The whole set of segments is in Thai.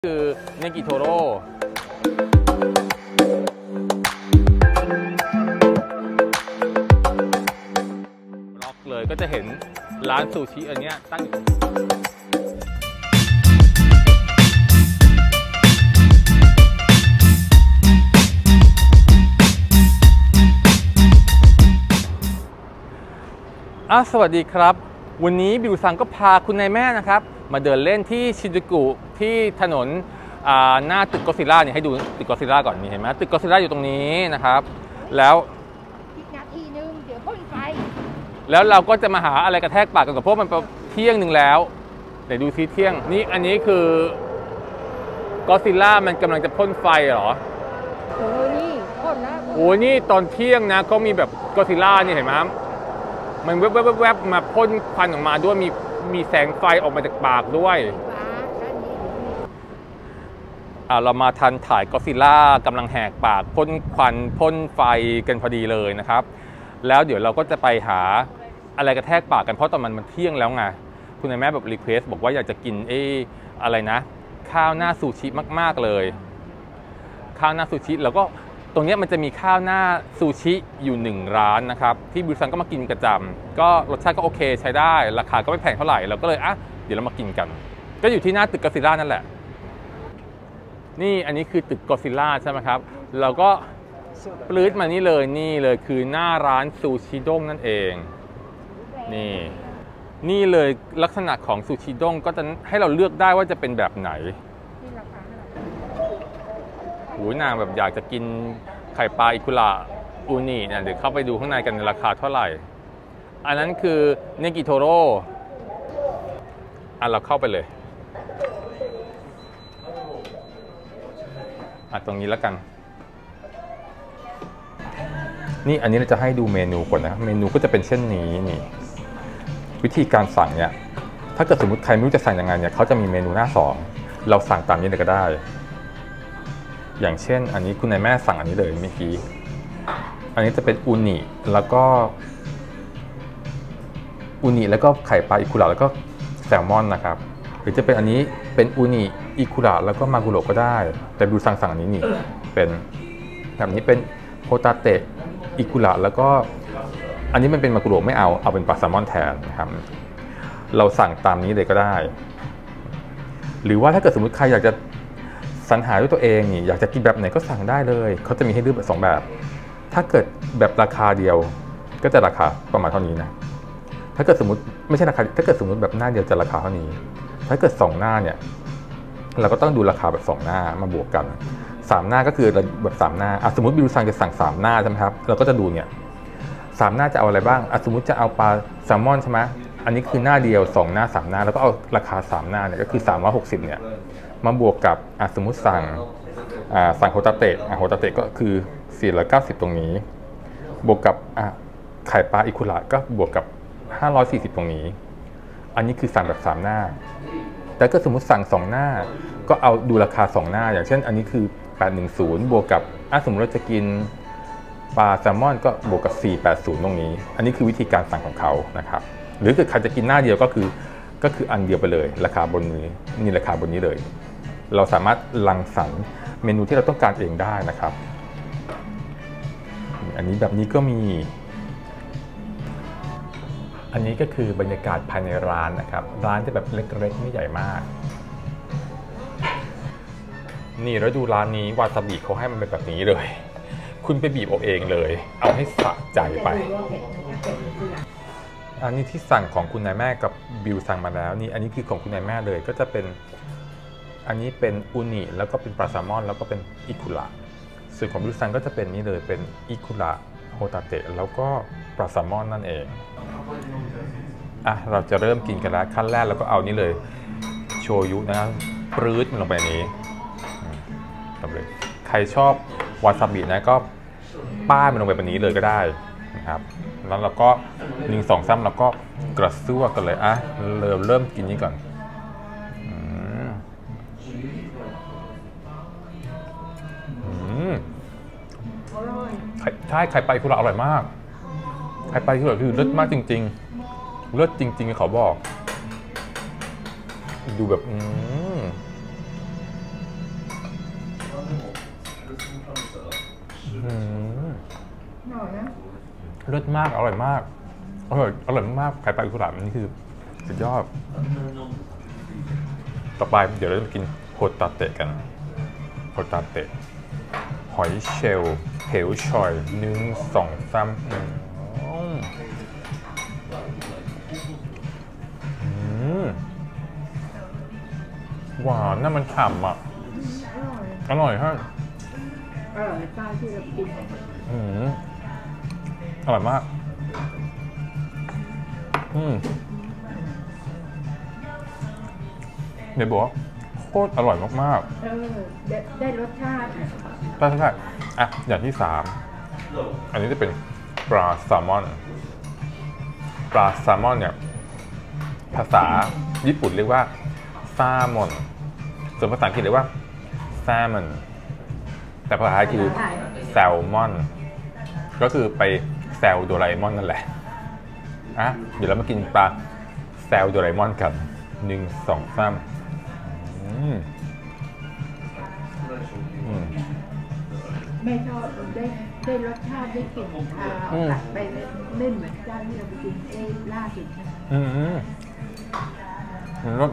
คือเนกิโทโร่ล็อกเลยก็จะเห็นร้านซูชิอันนี้ตั้งสวัสดีครับวันนี้บิวซังก็พาคุณนายแม่นะครับมาเดินเล่นที่ชินจูกุที่ถนนหน้าตึกก็อดซิลล่าเนี่ยให้ดูตึกก็อดซิลล่าก่อนนี่เห็นไหมตึกก็อดซิลล่าอยู่ตรงนี้นะครับแล้วอีกนาทีนึงเดี๋ยวพ่นไฟแล้วเราก็จะมาหาอะไรกระแทกปากกันกับพวกมันเที่ยงหนึ่งแล้วไหนดูซิเที่ยงนี่อันนี้คือก็อดซิลล่ามันกำลังจะพ่นไฟเหรอนี่พ่นนะนี่ตอนเที่ยงนะก็มีแบบก็อดซิลล่านี่เห็นไหมมันแวบๆมาพ่นควันออกมาด้วยมีแสงไฟออกมาจากปากด้วยเรามาทันถ่ายก็อดซิลล่ากำลังแหกปากพ่นควันพ่นไฟกันพอดีเลยนะครับแล้วเดี๋ยวเราก็จะไปหาอะไรกระแทกปากกันเพราะตอนมันเที่ยงแล้วไงคุณนายแม่แบบรีเควสบอกว่าอยากจะกินอะไรนะข้าวหน้าซูชิมากๆเลยข้าวหน้าซูชิแล้วก็ตรงนี้มันจะมีข้าวหน้าซูชิอยู่1ร้านนะครับที่บิวซังก็มากินประจำก็รสชาติก็โอเคใช้ได้ราคาก็ไม่แพงเท่าไหร่เราก็เลยเดี๋ยวเรามากินกันก็อยู่ที่หน้าตึกก็อดซิลล่านั่นแหละนี่อันนี้คือตึกก็อดซิลล่าใช่ไหมครับเราก็ปลื้ดมานี่เลยคือหน้าร้านซูชิด้งนั่นเองนี่เลยลักษณะของซูชิด้งก็จะให้เราเลือกได้ว่าจะเป็นแบบไหนนางแบบอยากจะกินไข่ปลาอิคุระอูนิเนี่ยเดี๋ยวเข้าไปดูข้างในกันราคาเท่าไหร่อันนั้นคือเนกิโทโร่เราเข้าไปเลยตรงนี้แล้วกันนี่อันนี้เราจะให้ดูเมนูก่อนนะเมนูก็จะเป็นเช่นนี้นี่วิธีการสั่งเนี่ยถ้าเกิดสมมติใครไม่รู้จะสั่งยังไงเนี่ยเขาจะมีเมนูหน้า2เราสั่งตามนี้เลยก็ได้อย่างเช่นอันนี้คุณนายแม่สั่งอันนี้เลยเมื่อกี้อันนี้จะเป็นอูนิแล้วก็ไข่ปลาอิคุระแล้วก็แซลมอนนะครับหรือจะเป็นอันนี้เป็นอูนิอิคุระแล้วก็มากุโระก็ได้แต่บิวสั่งอันนี้นี่เป็นแบบนี้เป็นโฮตาเตะอิคุระแล้วก็อันนี้มันเป็นมากุโระไม่เอาเป็นปลาแซลมอนแทนนะครับเราสั่งตามนี้เลยก็ได้หรือว่าถ้าเกิดสมมติใครอยากจะสรรหาด้วยตัวเองนี่อยากจะกินแบบไหนก็สั่งได้เลยเขาจะมีให้เลือกแบบ2แบบถ้าเกิดแบบราคาเดียวก็จะราคาประมาณเท่านี้นะถ้าเกิดสมมติไม่ใช่ราคาถ้าเกิดสมมติแบบหน้าเดียวจะราคาเท่านี้ถ้าเกิด2หน้าเนี่ยเราก็ต้องดูราคาแบบ2หน้ามาบวกกัน3หน้าก็คือแบบ3หน้าสมมติบิวสั่งจะสั่ง3หน้าใช่ไหมครับเราก็จะดูเนี่ย3หน้าจะเอาอะไรบ้างสมมติจะเอาปลาแซลมอนใช่ไหมอันนี้คือหน้าเดียว2หน้า3หน้าแล้วก็เอาราคา3หน้าเนี่ยก็คือ360เนี่ยมาบวกกับสมมุติสั่งโฮตาเตะก็คือ490ตรงนี้บวกกับไข่ปลาอิคุระก็บวกกับ540ตรงนี้อันนี้คือสั่งแบบ3หน้าแต่ก็สมมุติสั่ง2หน้าก็เอาดูราคา2หน้าอย่างเช่นอันนี้คือ810บวกกับสมมติเราจะกินปลาแซลมอนก็บวกกับ480ตรงนี้อันนี้คือวิธีการสั่งของเขานะครับหรือถ้าใครจะกินหน้าเดียวก็คืออันเดียวไปเลยราคาบนนี้นี่ราคาบนนี้เลยเราสามารถรังสรรค์เมนูที่เราต้องการเองได้นะครับอันนี้แบบนี้ก็มีอันนี้ก็คือบรรยากาศภายในร้านนะครับร้านจะแบบเล็กๆไม่ใหญ่มากนี่แล้วดูร้านนี้วาซาบิเขาให้มันเป็นแบบนี้เลยคุณไปบีบเอาเองเลยเอาให้สะใจไปอันนี้ที่สั่งของคุณนายแม่กับบิวสั่งมาแล้วนี่อันนี้คือของคุณนายแม่เลยก็จะเป็นอันนี้เป็นอูนิแล้วก็เป็นปลาแซลมอนแล้วก็เป็นอิคุระส่วนของบิวซังก็จะเป็นนี่เลยเป็นอิคุระโฮตาเตะแล้วก็ปลาแซลมอนนั่นเองเราจะเริ่มกินกันแล้วขั้นแรกเราก็เอานี่เลยโชยุนะครับปรื้ดมันลงไปนี้เลยใครชอบวาซาบินะก็ป้ายมันลงไปแบบนี้เลยก็ได้นะครับแล้วเราก็1 2 3แล้วก็กระซวกกันเลยเริ่มกินนี้ก่อนใช่ไข่ปลาอิคุระอร่อยมากไข่ปลาอิคุระคือเลิศมากจริงๆเลิศจริงๆเขาบอกดูแบบหน่อยนะเลิศมากอร่อยมากอร่อยมากไข่ปลาอิคุระนี่คือสุดยอดต่อไปเดี๋ยวเราจะมากินโฮตาเตะกันโฮตาเตะหอยเชลล์เหวชอย1 2 3หวานน่ามันฉ่ำอ่ะอร่อยฮะอร่อยป้าที่เรากินอร่อยมากเดี๋ยวบอกว่าโคตรอร่อยมากๆได้รสชาติใช่อ่ะอย่างที่3อันนี้จะเป็นปลาแซลมอนเนี่ยภาษาญี่ปุ่นเรียกว่าแซลมอนส่วนภาษาอังกฤษเรียกว่าแซลมอนแต่ภาษาไทยคือแซลมอนก็คือไปแซลโดราเอมอนนั่นแหละอ่ะเดี๋ยวเรามากินปลาแซลโดราเอมอนกัน1 2 3 ไม่ชอบได้รสชาติได้กลิ่นตัดไปไม่เหมือนเจ้าที่เราไปกินล่าสุดรส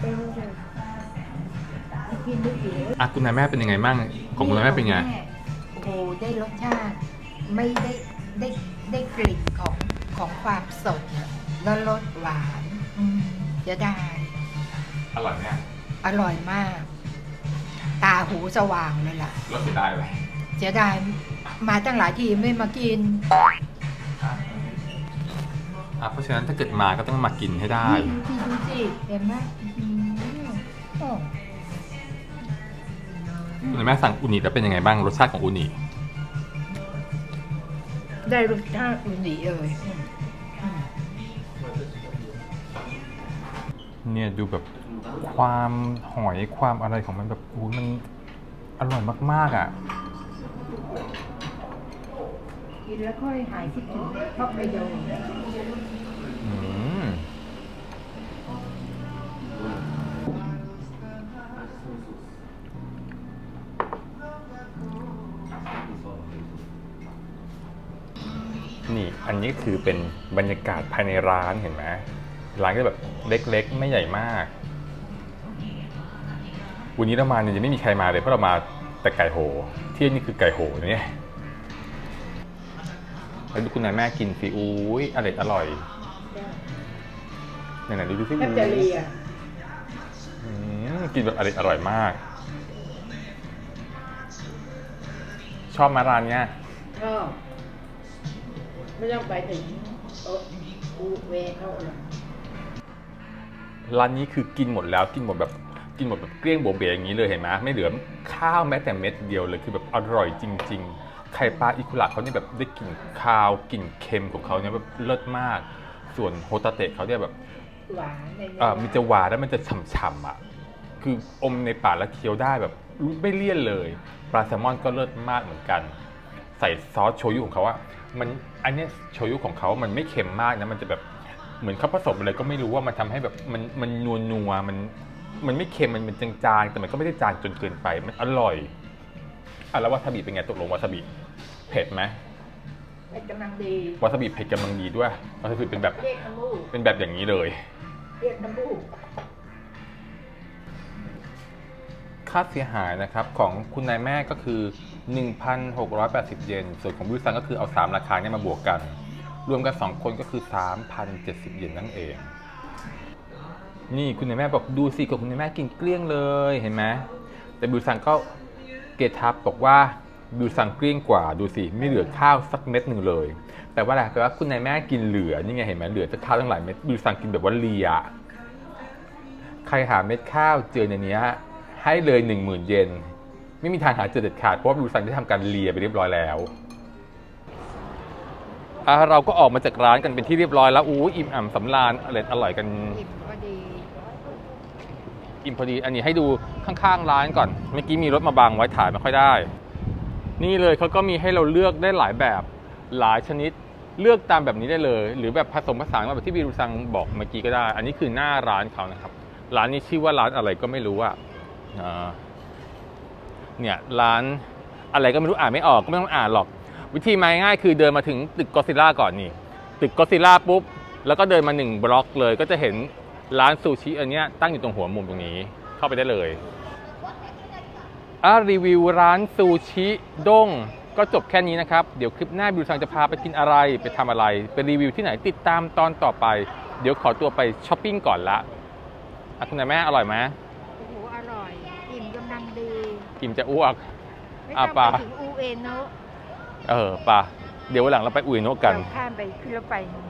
กินได้กี่อ่ะคุณนายแม่เป็นยังไงบ้างของคุณนายแม่เป็นไงโอ้ได้รสชาติไม่ได้กลิ่นของความสดแล้วรสหวานจะได้อร่อยไหมอร่อยมากตาหูสว่างเลยล่ะรสเสียดายไหมเสียดายมาตั้งหลายทีไม่มากินเพราะฉะนั้นถ้าเกิดมาก็ต้องมากินให้ได้ดูสิเห็นไหมคุณแม่สั่งอุนิแล้วเป็นยังไงบ้างรสชาติของอุนิได้รสชาติอุนิเลยเนี่ยดูแบบความหอยความอะไรของมันแบบมันอร่อยมากๆอ่ะกินแล้วค่อยหายคิดถึงฮอกไกโดนี่อันนี้คือเป็นบรรยากาศภายในร้านเห็นไหมร้านก็แบบเล็กๆไม่ใหญ่มากวันนี้เรามาเนี่ยยังไม่มีใครมาเลยเพราะเรามาแต่ไก่โหที่นี่คือไก่โหเนี่ยแล้วดูคุณนายแม่กินสิอุ้ยอร่อยไหนๆดูสิแทบจะเลียกินแบบอร่อยมากชอบมาร้านเนี้ยชอบไม่ต้องไปถึงเวเท่าไหร่ร้านนี้คือกินหมดแล้วกินหมดแบบเกลี้ยงโบเบอย่างนี้เลยเห็นไหมไม่เหลือข้าวแม้แต่เม็ดเดียวเลยคือแบบอร่อยจริงๆไข่ปลาอิคุระเขาเนี่ยแบบได้กลิ่นคาวกลิ่นเค็มของเขาเนี่ยแบบเลิศมากส่วนโฮตาเตะเขาเนี่ยแบบหวานมันจะหวานแล้วมันจะฉ่ำๆอ่ะคืออมในปากแล้วเคี้ยวได้แบบไม่เลี่ยนเลยปลาแซลมอนก็เลิศมากเหมือนกันใส่ซอสโชยุของเขาว่ามันอันนี้โชยุของเขามันไม่เค็มมากนะมันจะแบบเหมือนเขาผสมอะไรก็ไม่รู้ว่ามันทำให้แบบมันนัวมันไม่เค็มมันจางๆแต่มันก็ไม่ได้จางจนเกินไปมันอร่อยแล้ววาซาบิเป็นไงตกลงวาซาบิเผ็ดไหมเผ็ดกำลังดีวาซาบิเผ็ดกำลังดีด้วยวาซาบิเป็นแบบอย่างนี้เลยเรียกน้ำมูกค่าเสียหายนะครับของคุณนายแม่ก็คือ 1,680 เยนส่วนของบิวซังก็คือเอา3ราคานี้มาบวกกันรวมกัน2คนก็คือ 3,070 เยนนั่นเองนี่คุณนายแม่บอกดูสิของคุณนายแม่กินเกลี้ยงเลยเห็นไหมแต่บิวซังก็เกทับบอกว่าบิวซังเกลี้ยงกว่าดูสิไม่เหลือข้าวสักเม็ดหนึ่งเลยแต่ว่าอะไรแปลว่าคุณนายแม่กินเหลือนี่ไงเห็นไหมเหลือจะข้าวตั้งหลายเม็ดบิวซังกินแบบว่าเลียใครหาเม็ดข้าวเจอในนี้ให้เลย 10,000 เยนไม่มีทางหาเจอเด็ดขาดเพราะว่าบิวซังได้ทำการเลียไปเรียบร้อยแล้วเราก็ออกมาจากร้านกันเป็นที่เรียบร้อยแล้วอิ่มอ่ำสำราญอร่อยกันอิ่มพอดีอันนี้ให้ดูข้างๆร้านก่อนเมื่อกี้มีรถมาบังไว้ถ่ายไม่ค่อยได้นี่เลยเขาก็มีให้เราเลือกได้หลายแบบหลายชนิดเลือกตามแบบนี้ได้เลยหรือแบบผสมผสานแบบที่บิวซังบอกเมื่อกี้ก็ได้อันนี้คือหน้าร้านเขานะครับร้านนี้ชื่อว่าร้านอะไรก็ไม่รู้เนี่ยร้านอะไรก็ไม่รู้อ่านไม่ออกก็ไม่ต้องอ่านหรอกวิธีมาง่ายคือเดินมาถึงตึกก็อดซิลล่าก่อนนี่ตึกก็อดซิลล่าปุ๊บแล้วก็เดินมา1บล็อกเลยก็จะเห็นร้านซูชิอันเนี้ยตั้งอยู่ตรงหัวมุมตรงนี้เข้าไปได้เลยรีวิวร้านซูชิด้งก็จบแค่นี้นะครับเดี๋ยวคลิปหน้าบิวซังจะพาไปกินอะไรไปทำอะไรไปรีวิวที่ไหนติดตามตอนต่อไปเดี๋ยวขอตัวไปช้อปปิ้งก่อนละคุณนายแม่อร่อยไหมโอ้โหอร่อยอิ่มกำลังดีอิ่มจะอ้วกไม่ต้องไปถึงอูเอโนะป่ะเดี๋ยววันหลังเราไปอุยโนะกันข้ามไปขึ้นรถไฟ